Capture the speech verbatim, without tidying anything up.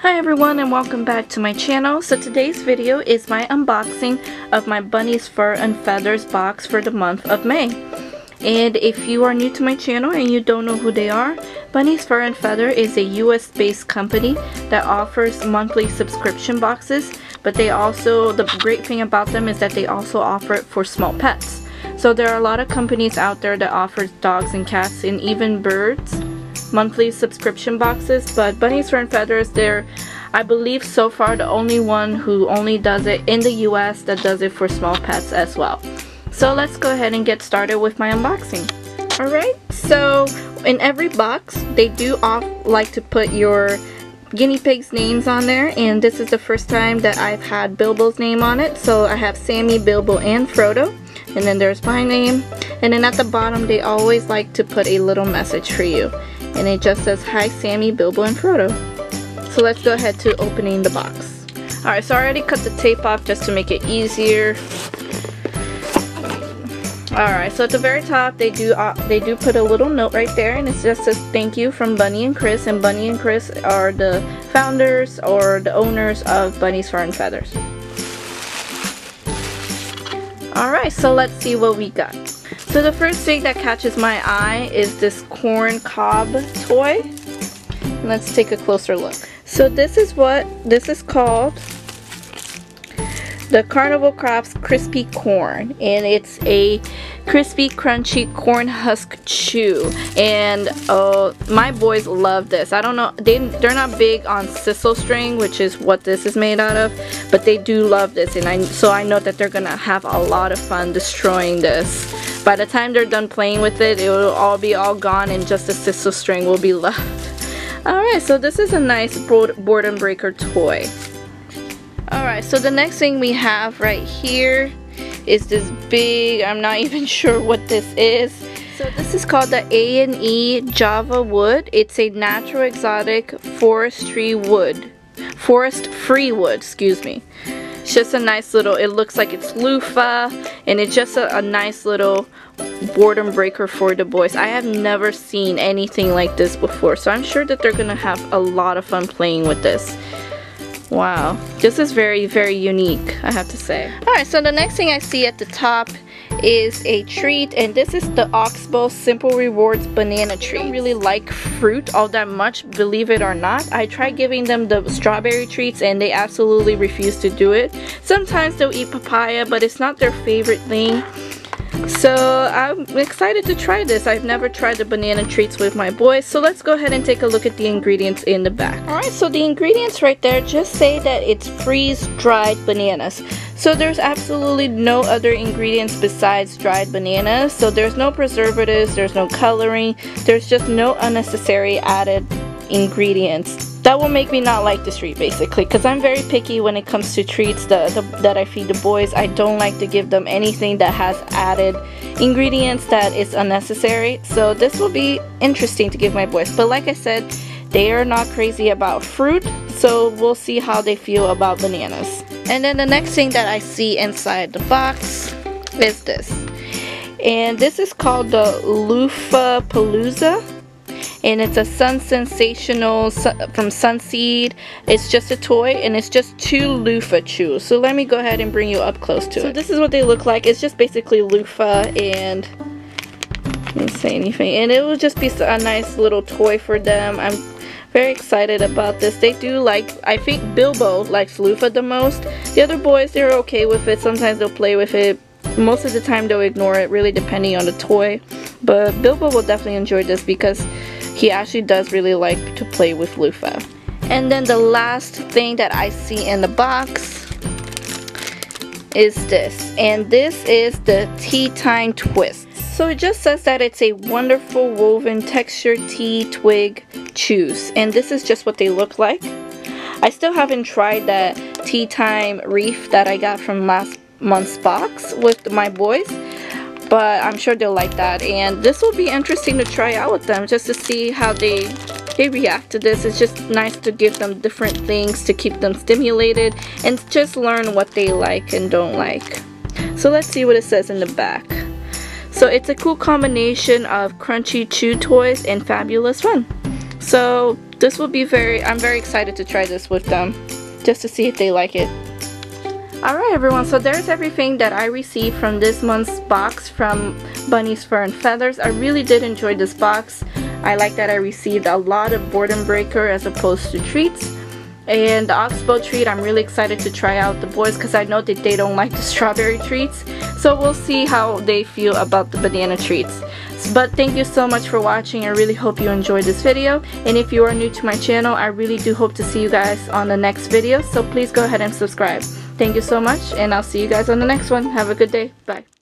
Hi everyone and welcome back to my channel. So today's video is my unboxing of my Bunny's Fur and Feathers box for the month of May. And if you are new to my channel and you don't know who they are, Bunny's Fur and Feather is a U S based company that offers monthly subscription boxes, but they also, the great thing about them is that they also offer it for small pets. So there are a lot of companies out there that offer dogs and cats and even birds monthly subscription boxes, but Bunny's Fur and Feathers, they're, I believe so far, the only one who only does it in the U S that does it for small pets as well. So let's go ahead and get started with my unboxing. Alright, so in every box they do off like to put your guinea pigs' names on there, and this is the first time that I've had Bilbo's name on it. So I have Sammy, Bilbo, and Frodo, and then there's my name, and then at the bottom they always like to put a little message for you. And it just says, "Hi Sammy, Bilbo, and Frodo." So let's go ahead to opening the box. Alright, so I already cut the tape off just to make it easier. Alright, so at the very top they do uh, they do put a little note right there, and it just says thank you from Bunny and Chris, and Bunny and Chris are the founders or the owners of Bunny's Fur and Feathers. Alright, so let's see what we got. So the first thing that catches my eye is this corn cob toy. Let's take a closer look. So this is what this is called, the Carnival Crafts Crispy Corn, and it's a crispy crunchy corn husk chew, and uh, my boys love this. I don't know, they, they're not big on sisal string, which is what this is made out of, but they do love this, and I so I know that they're gonna have a lot of fun destroying this. By the time they're done playing with it, it will all be all gone and just the sisal string will be left. Alright, so this is a nice boredom breaker toy. Alright, so the next thing we have right here is this big, I'm not even sure what this is. So this is called the A and E Java Wood. It's a natural exotic forestry wood. Forest free wood, excuse me. It's just a nice little, it looks like it's loofah, and it's just a, a nice little boredom breaker for the boys. I have never seen anything like this before, so I'm sure that they're gonna have a lot of fun playing with this. Wow, this is very, very unique, I have to say. Alright, so the next thing I see at the top is a treat, and this is the Oxbow Simple Rewards banana treat. I don't really like fruit all that much, believe it or not. I tried giving them the strawberry treats and they absolutely refuse to do it. Sometimes they'll eat papaya, but it's not their favorite thing. So I'm excited to try this. I've never tried the banana treats with my boys, so let's go ahead and take a look at the ingredients in the back. Alright, so the ingredients right there just say that it's freeze-dried bananas. So there's absolutely no other ingredients besides dried bananas. So there's no preservatives, there's no coloring, there's just no unnecessary added ingredients. That will make me not like this treat, basically, because I'm very picky when it comes to treats that, the, that I feed the boys. I don't like to give them anything that has added ingredients that is unnecessary. So this will be interesting to give my boys. But like I said, they are not crazy about fruit, so we'll see how they feel about bananas. And then the next thing that I see inside the box is this. And this is called the Loofah Palooza. And it's a Sun Sensational from Sunseed. It's just a toy, and it's just two loofah chews. So let me go ahead and bring you up close to it. So this is what they look like. It's just basically loofah, and I didn't say anything. And it will just be a nice little toy for them. I'm very excited about this. They do like, I think Bilbo likes loofah the most. The other boys, they're okay with it. Sometimes they'll play with it. Most of the time they'll ignore it, really depending on the toy. But Bilbo will definitely enjoy this because he actually does really like to play with loofah. And then the last thing that I see in the box is this. And this is the Tea Time Twist. So it just says that it's a wonderful woven textured tea twig chews. And this is just what they look like. I still haven't tried that Tea Time Reef that I got from last month's box with my boys, but I'm sure they'll like that, and this will be interesting to try out with them just to see how they they react to this. It's just nice to give them different things to keep them stimulated and just learn what they like and don't like. So let's see what it says in the back. So it's a cool combination of crunchy chew toys and fabulous fun. So this will be very, I'm very excited to try this with them, just to see if they like it. Alright everyone, so there's everything that I received from this month's box from Bunny's Fur and Feathers. I really did enjoy this box. I like that I received a lot of boredom breaker as opposed to treats. And the Oxbow treat, I'm really excited to try out the boys because I know that they don't like the strawberry treats. So we'll see how they feel about the banana treats. But thank you so much for watching. I really hope you enjoyed this video. And if you are new to my channel, I really do hope to see you guys on the next video. So please go ahead and subscribe. Thank you so much, and I'll see you guys on the next one. Have a good day. Bye.